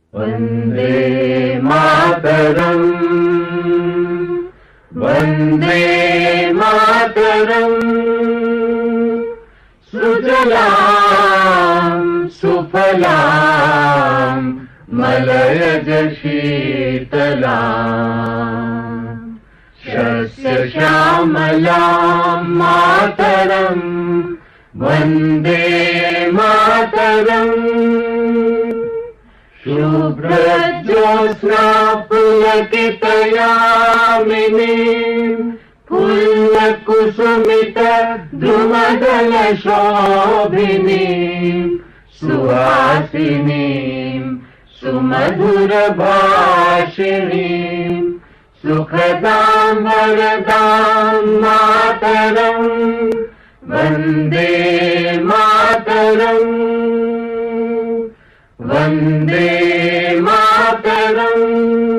वन्दे मातरम् वन्दे मातरम् सुजलां सुफलां मलयज शीतलां शस्यश्यामलां मातरम् वन्दे मातरम् शुभ्रज्योत्स्ना पुलकितयामिनीं फुल्लकुसुमित द्रुमदलशोभिनीं सुहासिनीं सुमधुरभाषिणीं सुखदां वरदां मातरम् वन्दे मातरम् वन्दे मातरम्।